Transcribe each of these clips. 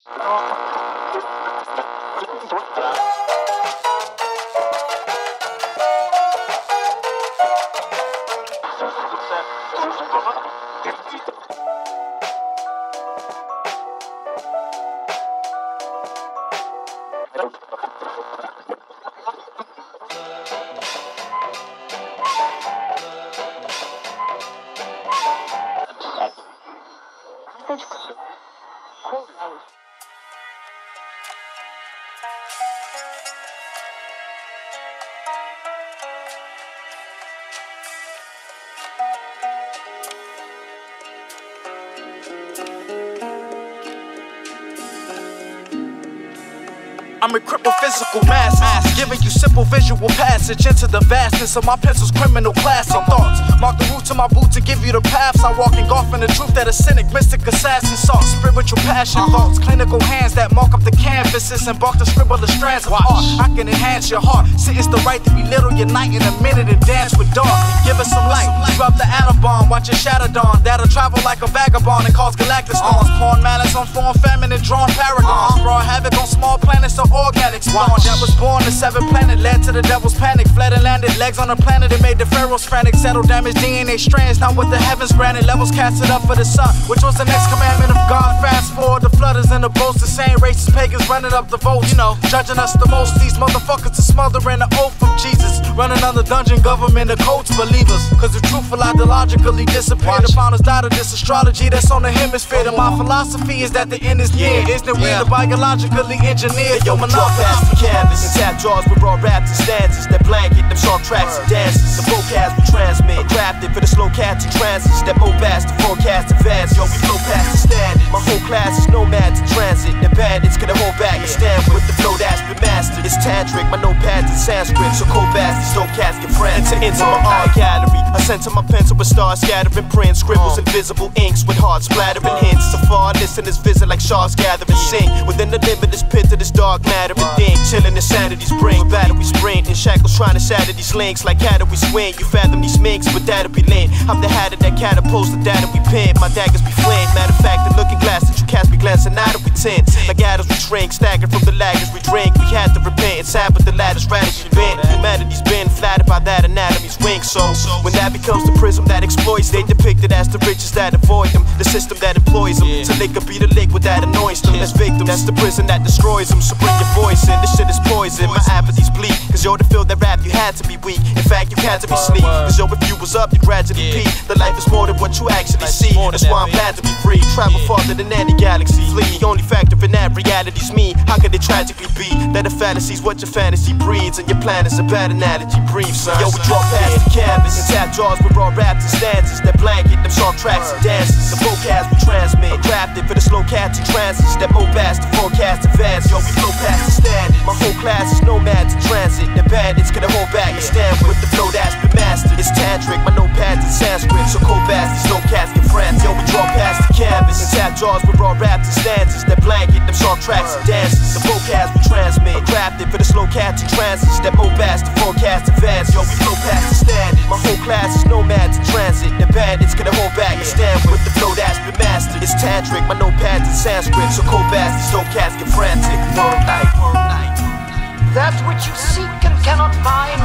I'm equipped with physical mass, giving you simple visual passage into the vastness of my pencil's criminal classic thoughts. Mark the route to my boot to give you the paths I walk, engulfing the truth that a cynic, mystic assassin sought. Spiritual passion thoughts, clinical hands that mark up the canvases, embark to scribble the strands of art. I can enhance your heart, sentence the right to belittle your night in a minute and dance with dark. Give us some light, drop the atom bomb, watch it shatter dawn. That'll travel like a vagabond and cause galactic storms. Pawn malice on foreign famine and drawn paragons. Brought havoc on small planets or organic spawn. That was born the seventh planet, led to the devil's panic. Fled and landed, legs on the planet, it made the pharaohs frantic. Settled damaged DNA strands, not what the heavens granted. Levels casted up for the sun, which was the next commandment of God. Fast forward, the flooders and the boats, the same racist pagans running up the votes. You know, judging us the most. These motherfuckers are smothering the oath from Jesus. Running under dungeon government, the codes believers. Cause the truthful ideologically disappeared. The founders died of this astrology that's on the hemisphere. And my philosophy is that the end is near. Isn't it weird? The biologically engineered. Yo, we draw past the canvas and tap jaws with raw raps and stanzas that blanket them sharp tracks and dances. The vocabs we transmit, crafted for the slow cats and transits that move past the forecast advance. Yo, we flow past the standard. My whole class is nomads in transit. The bandits gonna hold back and stand with the flow that's been mastered. It's tantric, my notepads in Sanskrit, so cold bastards don't cast get friends. Enter my art gallery, I center my pencil with stars scattering prints, scribbles invisible inks with hearts splattering hints. So far listeners visit like sharks gathering sink within the limitless pit of this dark matter and think. Chillin' insanity's bring, battle we sprint in shackles trying to shatter these links like how do we swing? You fathom these minks, but that'll be lint. I'm the hatter that catapults the data we pin. My daggers be flint. Matter of fact, the looking glass that you cast be glancing out of we tint. Like addles we shrink, staggered from the laggers we drink. We had to repent, it's sad but the ladder's radically bent. Humanity's been flattered by that anatomy's wink. So when that becomes the prism that exploits, they depicted as the riches that avoid them, the system that employs them. So they could be the liquid that annoys them as victims. That's the prison that destroys them. So bring your voice in, this shit is poison. My apathy's bleak, cause yo, to feel that rap you had to be weak. In fact, you had to be sleek, cause yo, if you was up, you gradually peak. The life is more than what you actually see. That's why I'm glad to be free. Travel farther than any galaxy. Flee, the only factor in that reality's me. How could it tragically be that a fantasy's what your fantasy breeds, and your plan is a bad analogy? Brief, son. Yo, we draw past the canvas and tap jaws with raw raps and stanzas that blanket them sharp tracks and dances. The vocabs we transmit, crafted for the slow cats and transits that move past the forecast advance. Yo, we flow past the standard. My whole class is nomads in transit. The bandits gonna hold back and stand with the flow that's been mastered. It's tantric, my notepads in Sanskrit, so cold bastards don't cast your friends. Yo, we draw past the canvas and tap jaws with raw raps and stanzas that blanket them sharp tracks and dances. The vocabs we transmit, crafted for the slow cats and transits that move past the forecast advance. Yo, we flow past the standard. My whole class is nomads in transit. The bandits gonna hold back and stand with the flow that's been mastered. It's tantric, my notepads in Sanskrit, so cold bastards don't cast get frantic. World night, world night. That which you seek and cannot find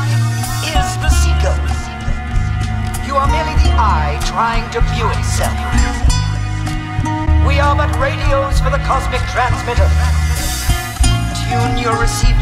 is the seeker. You are merely the eye trying to view itself. We are but radios for the cosmic transmitter. Tune your receiver